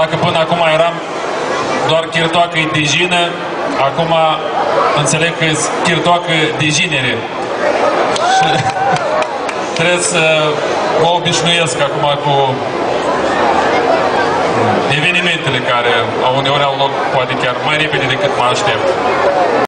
Dacă până acum eram doar chirtoacă de jină, acum înțeleg că e chirtoacă de jinere. Și trebuie să mă obișnuiesc acum cu evenimentele care uneori au loc poate chiar mai repede decât mă aștept.